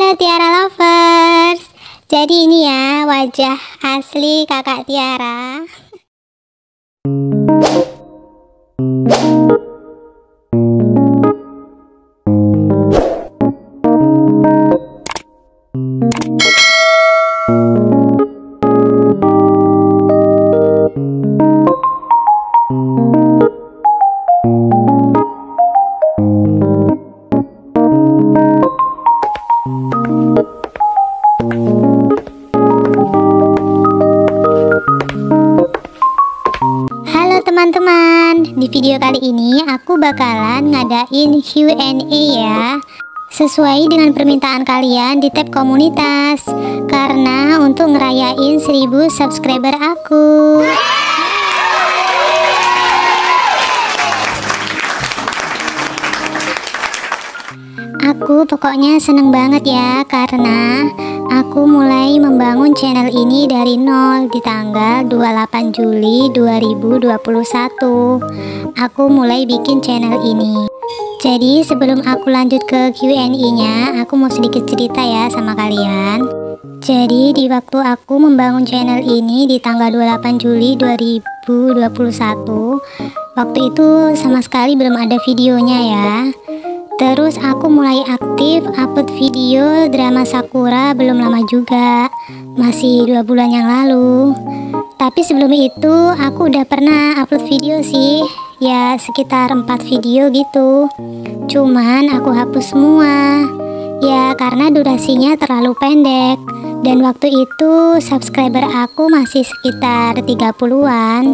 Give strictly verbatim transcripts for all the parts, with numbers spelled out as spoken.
Halo Tiara Lovers. Jadi ini ya wajah asli kakak Tiara. Teman-teman, di video kali ini aku bakalan ngadain Q and A ya, sesuai dengan permintaan kalian di tab komunitas, karena untuk ngerayain seribu subscriber aku. Aku pokoknya seneng banget ya, karena aku mulai membangun channel ini dari nol di tanggal dua puluh delapan Juli dua ribu dua puluh satu. Aku mulai bikin channel ini. Jadi sebelum aku lanjut ke Q and A nya, aku mau sedikit cerita ya sama kalian. Jadi di waktu aku membangun channel ini di tanggal dua puluh delapan Juli dua ribu dua puluh satu, waktu itu sama sekali belum ada videonya ya. Terus aku mulai aktif upload video drama Sakura belum lama juga, masih dua bulan yang lalu. Tapi sebelum itu aku udah pernah upload video sih, ya sekitar empat video gitu. Cuman aku hapus semua, ya karena durasinya terlalu pendek. Dan waktu itu subscriber aku masih sekitar tiga puluhan.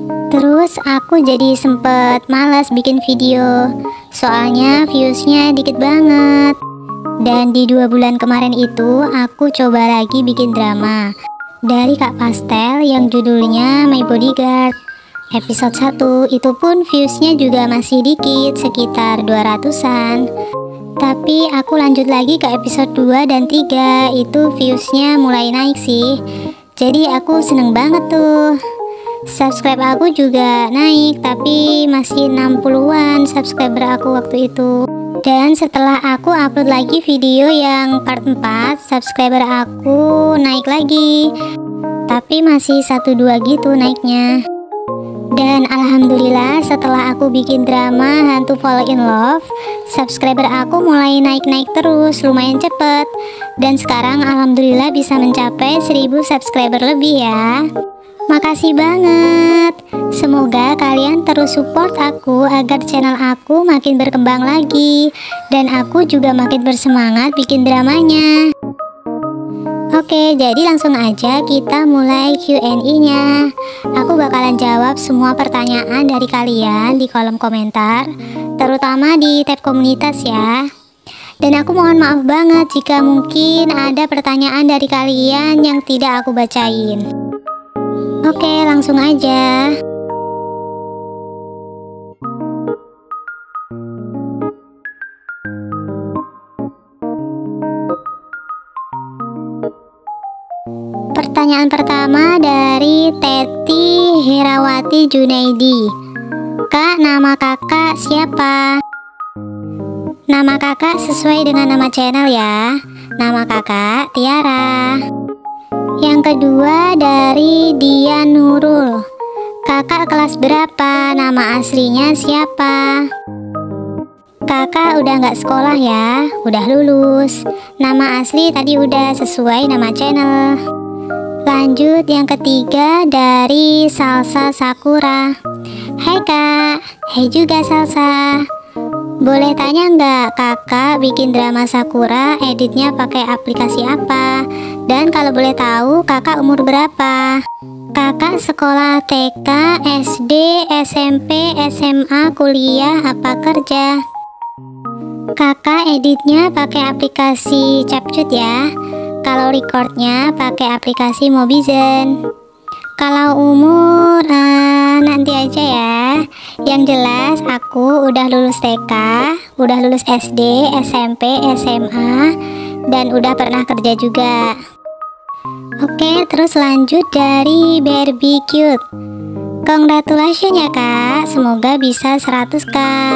Terus aku jadi sempet malas bikin video, soalnya viewsnya dikit banget. Dan di dua bulan kemarin itu aku coba lagi bikin drama dari Kak Pastel yang judulnya My Bodyguard. Episode satu itu pun viewsnya juga masih dikit, sekitar dua ratusan. Tapi aku lanjut lagi ke episode dua dan tiga, itu viewsnya mulai naik sih. Jadi aku seneng banget tuh. Subscribe aku juga naik, tapi masih enam puluhan subscriber aku waktu itu. Dan setelah aku upload lagi video yang part empat, subscriber aku naik lagi, tapi masih satu dua gitu naiknya. Dan alhamdulillah setelah aku bikin drama Hantu Fall in Love, subscriber aku mulai naik-naik terus, lumayan cepet. Dan sekarang alhamdulillah bisa mencapai seribu subscriber lebih ya. Makasih banget. Semoga kalian terus support aku agar channel aku makin berkembang lagi, dan aku juga makin bersemangat bikin dramanya. Oke, jadi langsung aja kita mulai Q and A nya. Aku bakalan jawab semua pertanyaan dari kalian di kolom komentar, terutama di tab komunitas ya. Dan aku mohon maaf banget jika mungkin ada pertanyaan dari kalian yang tidak aku bacain. Oke, langsung aja. Pertanyaan pertama dari Teti Herawati Junaidi. Kak, nama kakak siapa? Nama kakak sesuai dengan nama channel ya. Nama kakak Tiara. Yang kedua dari Dian Nurul. Kakak kelas berapa? Nama aslinya siapa? Kakak udah nggak sekolah ya, udah lulus. Nama asli tadi udah sesuai nama channel. Lanjut yang ketiga dari Salsa Sakura. Hai kak, hai juga Salsa. Boleh tanya nggak kakak bikin drama Sakura editnya pakai aplikasi apa? Dan kalau boleh tahu kakak umur berapa? Kakak sekolah T K, S D, S M P, S M A, kuliah, apa kerja? Kakak editnya pakai aplikasi CapCut ya. Kalau recordnya pakai aplikasi Mobizen. Kalau umur uh, nanti aja ya. Yang jelas aku udah lulus T K, udah lulus S D, S M P, S M A, dan udah pernah kerja juga. Oke, terus lanjut dari Barbie Cute. Congratulations ya kak, semoga bisa seratus k.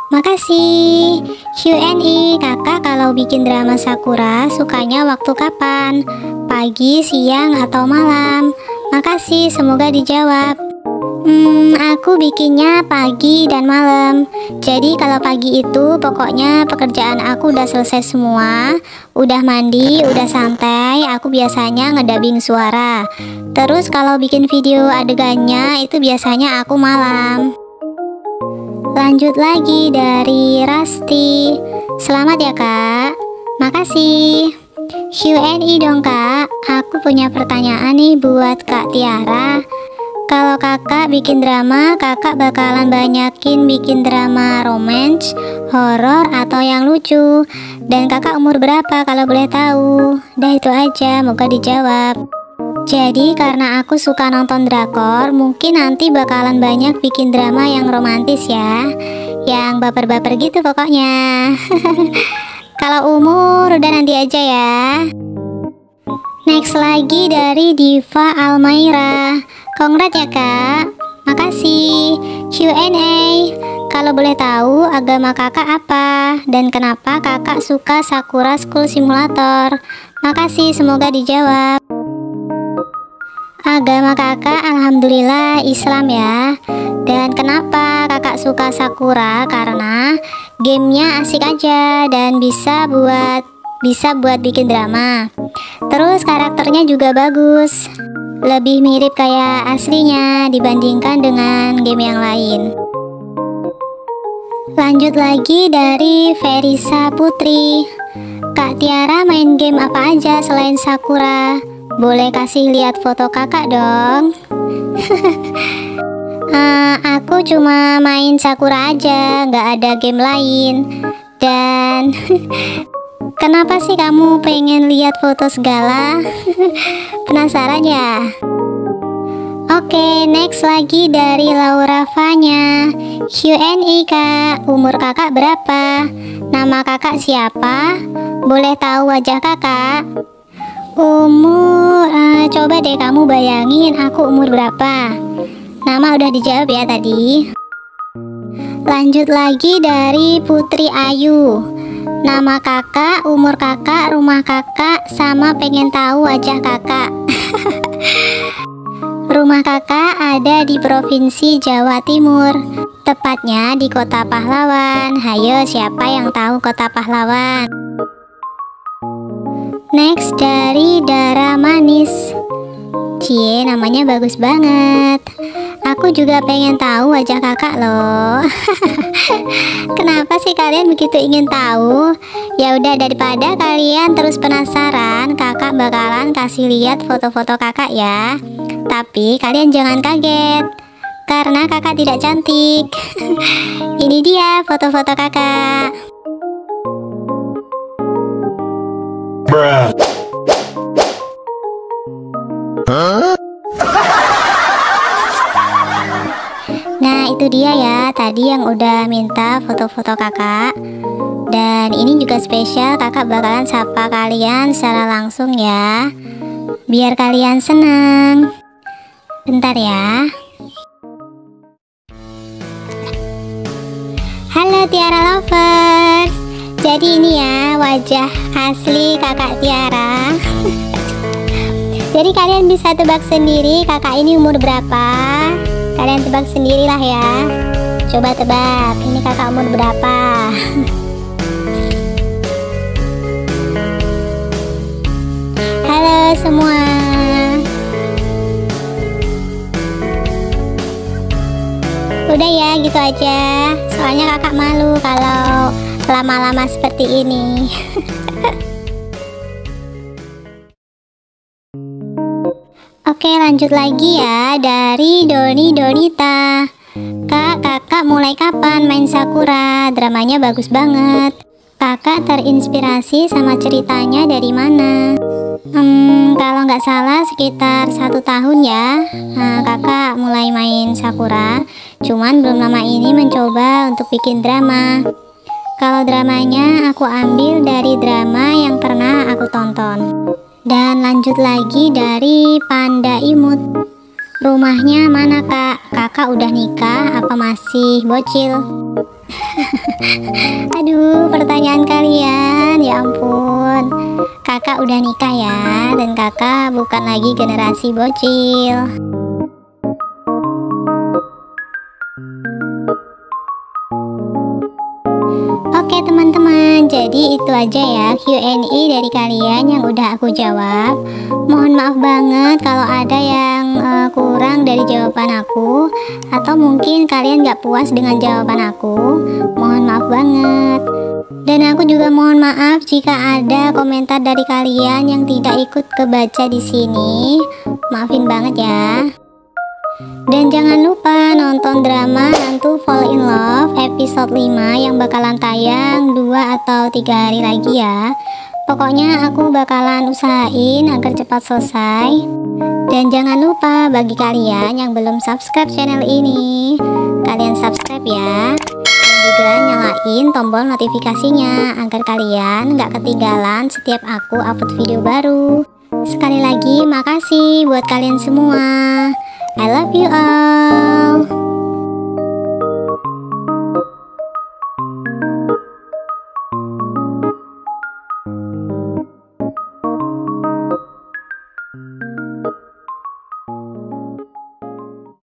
Makasih. Q and A, kakak kalau bikin drama Sakura sukanya waktu kapan? Pagi, siang, atau malam? Makasih, semoga dijawab. Hmm, aku bikinnya pagi dan malam. Jadi kalau pagi itu pokoknya pekerjaan aku udah selesai semua, udah mandi, udah santai, aku biasanya ngedubbing suara. Terus kalau bikin video adegannya itu biasanya aku malam. Lanjut lagi dari Rasti. Selamat ya kak. Makasih. Q and A dong kak. Aku punya pertanyaan nih buat Kak Tiara. Kalau kakak bikin drama, kakak bakalan banyakin bikin drama romance, horor, atau yang lucu. Dan kakak umur berapa kalau boleh tahu? Dah itu aja, moga dijawab. Jadi karena aku suka nonton drakor, mungkin nanti bakalan banyak bikin drama yang romantis ya, yang baper-baper gitu pokoknya. Kalau umur udah nanti aja ya. Next lagi dari Diva Almaira. Kongrat ya kak. Makasih. Q and A, kalau boleh tahu agama kakak apa dan kenapa kakak suka Sakura School Simulator? Makasih, semoga dijawab. Agama kakak alhamdulillah Islam ya. Dan kenapa kakak suka Sakura? Karena gamenya asik aja dan bisa buat bisa buat bikin drama. Terus karakternya juga bagus, lebih mirip kayak aslinya dibandingkan dengan game yang lain. Lanjut lagi dari Verisa Putri. Kak Tiara main game apa aja selain Sakura? Boleh kasih lihat foto kakak dong. uh, Aku cuma main Sakura aja, nggak ada game lain. Dan kenapa sih kamu pengen lihat foto segala? Penasaran ya? Oke, next lagi dari Laura Fanya. Q and A kak, umur kakak berapa? Nama kakak siapa? Boleh tahu wajah kakak? Umur, uh, coba deh kamu bayangin aku umur berapa. Nama udah dijawab ya tadi. Lanjut lagi dari Putri Ayu. Nama kakak, umur kakak, rumah kakak, sama pengen tahu wajah kakak. Rumah kakak ada di Provinsi Jawa Timur, tepatnya di Kota Pahlawan. Hayo, siapa yang tahu Kota Pahlawan? Next dari Dara Manis. Cie, namanya bagus banget. Aku juga pengen tahu wajah kakak loh. Kenapa sih kalian begitu ingin tahu? Ya udah, daripada kalian terus penasaran, kakak bakalan kasih lihat foto-foto kakak ya. Tapi kalian jangan kaget, karena kakak tidak cantik. Ini dia foto-foto kakak. Bruh. Huh? Nah itu dia ya, tadi yang udah minta foto-foto kakak. Dan ini juga spesial, kakak bakalan sapa kalian secara langsung ya, biar kalian senang. Bentar ya. Halo Tiara Lovers. Jadi ini ya wajah asli kakak Tiara. Jadi kalian bisa tebak sendiri kakak ini umur berapa. Kalian tebak sendirilah ya. Coba tebak, ini kakak umur berapa? Halo semua. Udah ya, gitu aja. Soalnya kakak malu kalau lama-lama seperti ini. Oke, lanjut lagi ya dari Doni Donita. Kak, kakak mulai kapan main Sakura? Dramanya bagus banget. Kakak terinspirasi sama ceritanya dari mana? Hmm, kalau nggak salah sekitar satu tahun ya. Nah, kakak mulai main Sakura. Cuman belum lama ini mencoba untuk bikin drama. Kalau dramanya aku ambil dari drama yang pernah aku tonton. Dan lanjut lagi dari Panda Imut. Rumahnya mana kak? Kakak udah nikah apa masih bocil? Aduh, pertanyaan kalian, ya ampun. Kakak udah nikah ya, dan kakak bukan lagi generasi bocil. Oke teman-teman, jadi itu aja ya Q and A dari kalian yang udah aku jawab. Mohon maaf banget kalau ada yang uh, kurang dari jawaban aku, atau mungkin kalian gak puas dengan jawaban aku. Mohon maaf banget. Dan aku juga mohon maaf jika ada komentar dari kalian yang tidak ikut kebaca di sini. Maafin banget ya. Dan jangan lupa nonton drama Hantu Fall in Love episode lima yang bakalan tayang dua atau tiga hari lagi ya. Pokoknya aku bakalan usahain agar cepat selesai. Dan jangan lupa bagi kalian yang belum subscribe channel ini, kalian subscribe ya. Dan juga nyalain tombol notifikasinya agar kalian gak ketinggalan setiap aku upload video baru. Sekali lagi makasih buat kalian semua. I love you all.